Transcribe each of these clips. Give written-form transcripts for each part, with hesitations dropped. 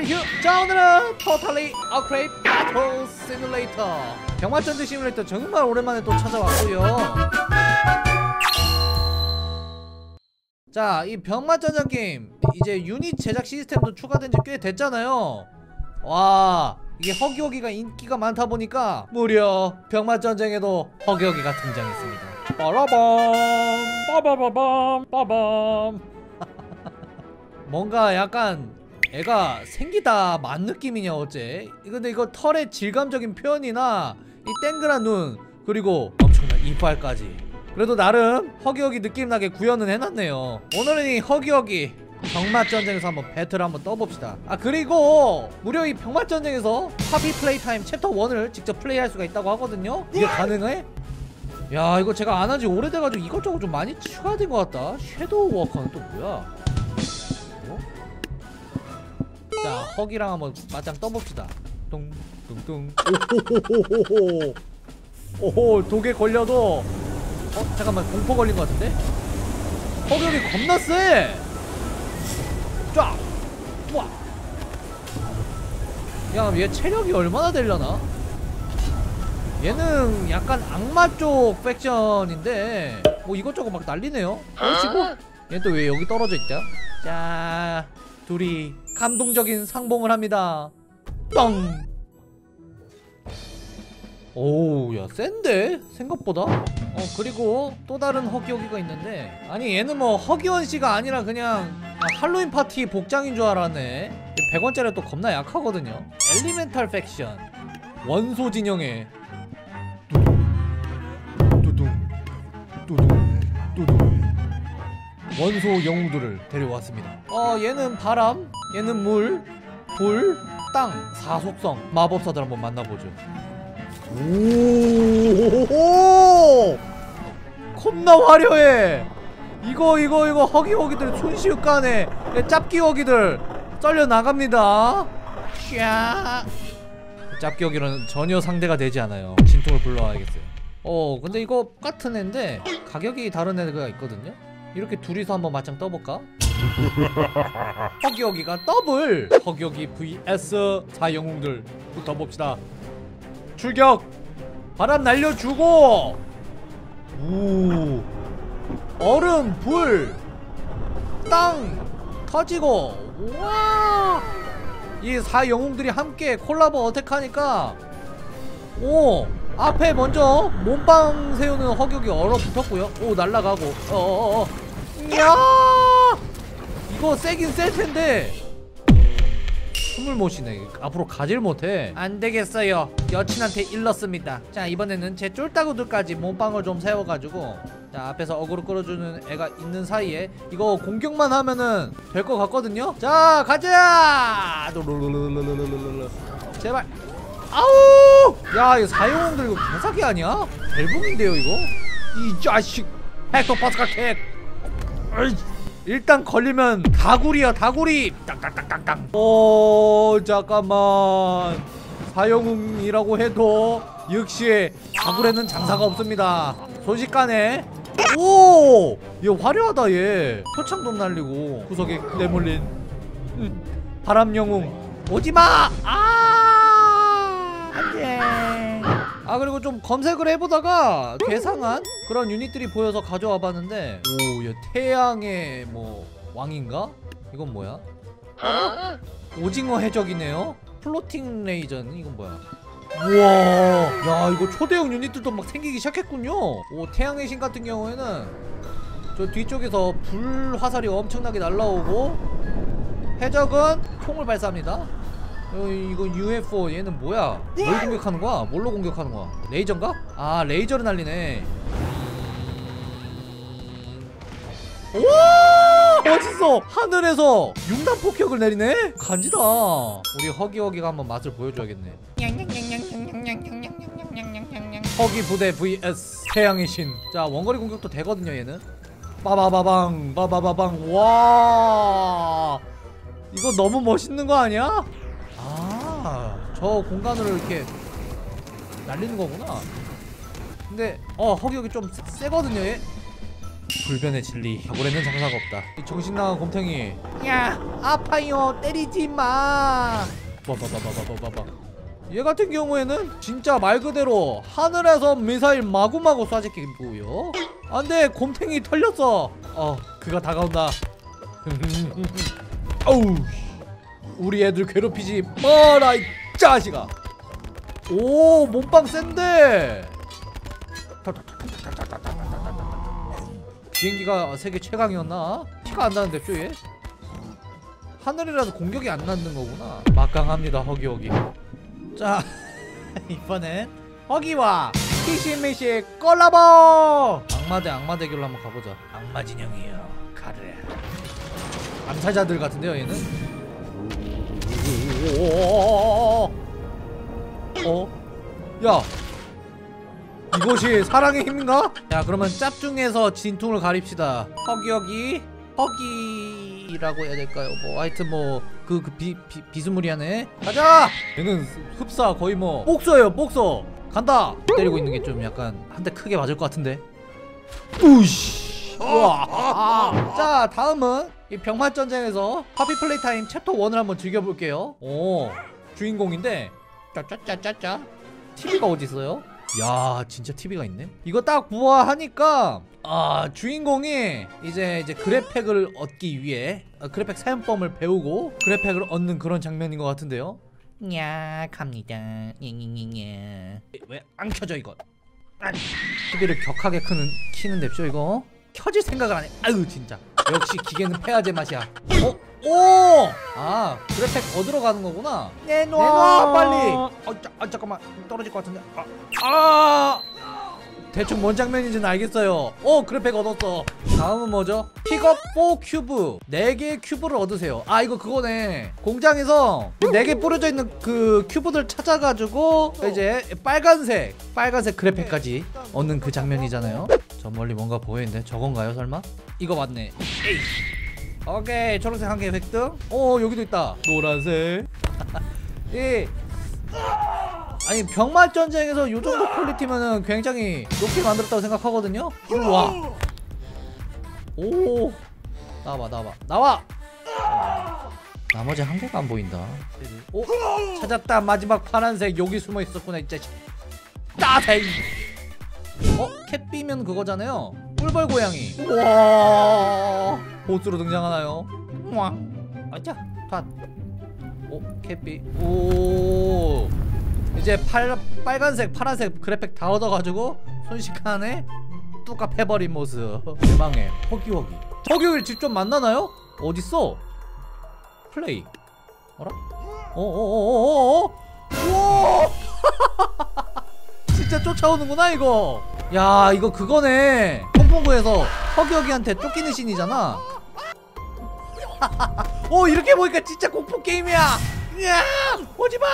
휴! 자, 오늘은 토탈리 어크레이트 배틀 시뮬레이터 병맛전쟁 시뮬레이터 정말 오랜만에 또 찾아왔고요. 자, 이 병맛전쟁 게임 이제 유닛 제작 시스템도 추가된 지 꽤 됐잖아요. 와, 이게 허기허기가 인기가 많다 보니까 무려 병맛전쟁에도 허기허기가 등장했습니다. 빠라밤 빠바바밤 빠밤. 뭔가 약간 애가 생기다 만 느낌이냐 어째? 근데 이거 털의 질감적인 표현이나 이 땡그란 눈 그리고 엄청난 이빨까지 그래도 나름 허기허기 느낌나게 구현은 해놨네요. 오늘은 이 허기허기 병맛전쟁에서 한번 배틀을 한번 떠봅시다. 아, 그리고 무려 이 병맛전쟁에서 파비 플레이 타임 챕터 1을 직접 플레이할 수가 있다고 하거든요. 이게 가능해? 야, 이거 제가 안 한지 오래돼가지고 이것저것 좀 많이 추가된 것 같다. 섀도우 워커는 또 뭐야? 자, 허기랑 한번 맞짱 떠봅시다. 뚱뚱뚱. 오호호호호호. 오호, 독에 걸려도 잠깐만, 공포 걸린 것 같은데? 허기이 겁나 세! 쫙! 쫙! 야, 얘 체력이 얼마나 되려나? 얘는 약간 악마 쪽 팩션인데 뭐 이것저것 막 난리네요. 그렇지고 얘 또 왜 여기 떨어져 있죠? 자, 둘이 감동적인 상봉을 합니다. 뻥! 오우, 야, 센데? 생각보다? 그리고 또 다른 허기허기가 있는데, 아니 얘는 뭐 허기원씨가 아니라 그냥 할로윈 파티 복장인 줄 알았네. 100원짜리 또 겁나 약하거든요. 엘리멘탈 팩션 원소 진영에 뚜둥 뚜둥 뚜둥 원소 영웅들을 데려왔습니다. 얘는 바람, 얘는 물, 불, 땅, 4속성 마법사들 한번 만나보죠. 오, 겁나 화려해. 이거 허기허기들 손시육간에 짭기허기들 썰려 나갑니다. 샤. 짭기허기는 전혀 상대가 되지 않아요. 진통을 불러와야겠어요. 근데 이거 같은 애인데 가격이 다른 애가 있거든요. 이렇게 둘이서 한번 맞짱 떠볼까? 허기허기가 더블! 허기허기 vs 4영웅들 붙어봅시다. 출격! 바람 날려주고! 오, 얼음, 불, 땅 터지고! 우와! 이 4영웅들이 함께 콜라보 어택하니까 오! 앞에 먼저 몸빵 세우는 허격이 얼어붙었고요. 오, 날라가고. 이야! 이거 세긴 셀텐데 숨을 못 쉬네. 앞으로 가질 못해. 안되겠어요. 여친한테 일렀습니다. 자, 이번에는 제 쫄따구들까지 몸빵을 좀 세워가지고, 자, 앞에서 어그로 끌어주는 애가 있는 사이에 이거 공격만 하면은 될 것 같거든요. 자, 가자! 제발. 아우! 야, 이거 사용들 이거 개사기 아니야? 벨붕인데요 이거? 이 자식! 헥토파스칼 캣! 일단 걸리면 다구리야, 다구리! 땅땅땅땅땅. 잠깐만. 사용이라고 해도 역시 다굴에는 장사가 없습니다. 순식간에. 오! 얘 화려하다 얘. 표창도 날리고 구석에 내몰린 바람영웅 오지마! 그리고 좀 검색을 해보다가 괴상한 그런 유닛들이 보여서 가져와 봤는데, 오, 얘 태양의 뭐 왕인가? 이건 뭐야? 오징어 해적이네요. 플로팅 레이저는 이건 뭐야? 우와, 야, 이거 초대형 유닛들도 막 생기기 시작했군요. 오, 태양의 신 같은 경우에는 저 뒤쪽에서 불 화살이 엄청나게 날라오고, 해적은 총을 발사합니다. 이거 UFO 얘는 뭐야? 뭘 공격하는 거야? 뭘로 공격하는 거야? 레이저인가? 아, 레이저를 날리네. 오! 멋있어! 하늘에서 융단 폭격을 내리네? 간지다. 우리 허기허기가 한번 맛을 보여줘야겠네. 허기 부대 vs 태양의 신. 자, 원거리 공격도 되거든요 얘는. 빠바바방 빠바바방. 와, 이거 너무 멋있는 거 아니야? 저 공간으로 이렇게 날리는 거구나. 근데 허기허기 좀 세거든요 얘. 불변의 진리. 가골에는 장사가 없다. 이 정신나간 곰탱이. 야 아파요 때리지마. 봐봐봐봐봐봐봐. 얘 같은 경우에는 진짜 말 그대로 하늘에서 미사일 마구마구 쏴제끼고요. 안돼 곰탱이 털렸어. 그가 다가온다. 어우 우리 애들 괴롭히지 마라 이 자식아. 오 몸빵 센데. 비행기가 세계 최강이었나? 티가 안 나는데 쪼얘? 하늘이라서 공격이 안 나는 거구나. 막강합니다 허기허기. 자 이번엔 허기와 키시미시 콜라보. 악마 대 악마 대결로 한번 가보자. 악마 진영이에요. 가르래. 암살자들 같은데요 얘는? 야 이것이 사랑의 힘인가? 야 그러면 짭중에서 진퉁을 가립시다. 허기허기 허기라고 해야 될까요? 뭐 하여튼 뭐 비스무리하네. 가자! 얘는 흡사 거의 뭐 복서예요 복서. 간다! 때리고 있는 게 좀 약간 한 대 크게 맞을 것 같은데. 우이씨. 우와. 자 다음은 이 병맛전쟁에서 하피 플레이 타임 챕터 1을 한번 즐겨볼게요. 오 주인공인데 짜짜짜짜짜 TV가 어디 있어요? 야 진짜 TV가 있네. 이거 딱 부화하니까 주인공이 이제 그래팩을 얻기 위해 그래팩 사용법을 배우고 그래팩을 얻는 그런 장면인 것 같은데요. 야 갑니다. 왜 안 켜져 이거? TV를 격하게 키는 냅쇼 이거. 켜질 생각을 안 해. 아유 진짜 역시 기계는 폐화제 맛이야. 오! 그래팩 얻으러 가는 거구나. 내놔 빨리. 잠깐만 떨어질 것 같은데. 대충 뭔 장면인지는 알겠어요. 그래팩 얻었어. 다음은 뭐죠? 픽업 4 큐브. 4개의 큐브를 얻으세요. 이거 그거네. 공장에서 4개 뿌려져 있는 그 큐브들 찾아가지고 이제 빨간색 그래팩까지 얻는 그 장면이잖아요. 저 멀리 뭔가 보이는데 저건가요 설마? 이거 맞네. 에이. 오케이 초록색 한 개 획득. 여기도 있다 노란색. 아니 병맛전쟁에서 요정도 퀄리티면은 굉장히 높게 만들었다고 생각하거든요. 일로와. 오 나와. 나머지 한 개가 안 보인다. 찾았다. 마지막 파란색 여기 숨어 있었구나 이 자식. 따세이. 캣비면 그거잖아요. 꿀벌 고양이. 우와 보스로 등장하나요? 우와 아자 탓. 캣비. 오 이제 빨간색 파란색 그래픽 다 얻어가지고 순식간에 뚜까 패버린 모습. 대망의 허기허기를 직접 만나나요? 어딨어? 플레이. 어라? 우와 진짜 쫓아오는구나 이거. 야 이거 그거네. 콩콩구에서 허기허기한테 쫓기는 씬이잖아. 이렇게 보니까 진짜 공포 게임이야. 야 오지마.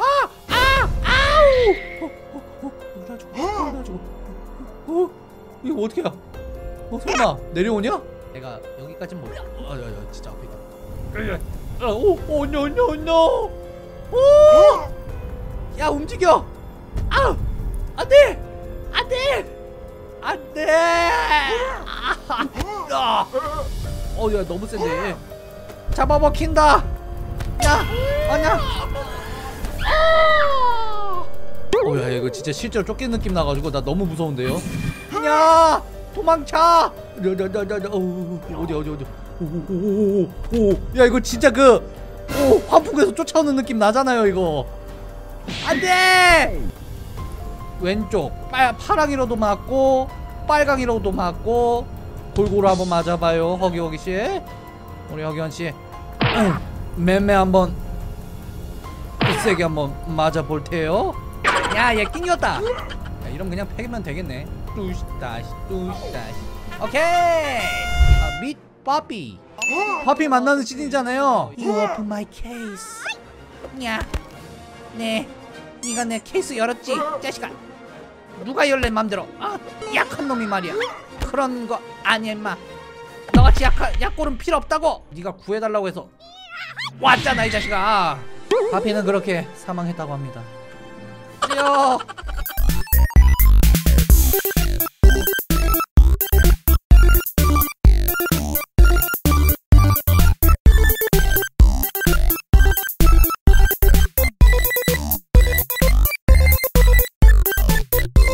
아우. 이거 어떻게야? 설마 내려오냐? 내가 여기까진 몰라. 야 진짜 앞에 있다. no. 야 움직여. 안돼. 야 너무 센데. 잡아먹힌다. 야 아니야. 야 이거 진짜 실제로 쫓기는 느낌 나가지고 나 너무 무서운데요. 야 도망쳐. 어디. 야 이거 진짜 환풍구에서 쫓아오는 느낌 나잖아요 이거. 안돼. 왼쪽 파랑이로도 맞고 빨강이로도 맞고 골고루 한번 맞아봐요 허기허기씨. 우리 허기헌씨 맴매 한번 세게 한번 맞아볼테요. 야얘 낑겼다. 야 이러면 그냥 패기면 되겠네. 뚜시다시 오케이. 밋 파피 만나는 씬이잖아요. You open my case. 야 네가 내 케이스 열었지 자식아. 누가 열래 맘대로. 약한 놈이 말이야. 그런 거 아니야 임마. 너같이 약골은 필요 없다고. 네가 구해달라고 해서 왔잖아 이 자식아. 파피는 그렇게 사망했다고 합니다.